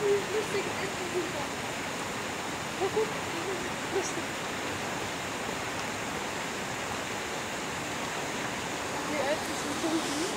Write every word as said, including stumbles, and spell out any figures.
lustig ist es super. Ja, guck, lustig. Die ältesten Kunden.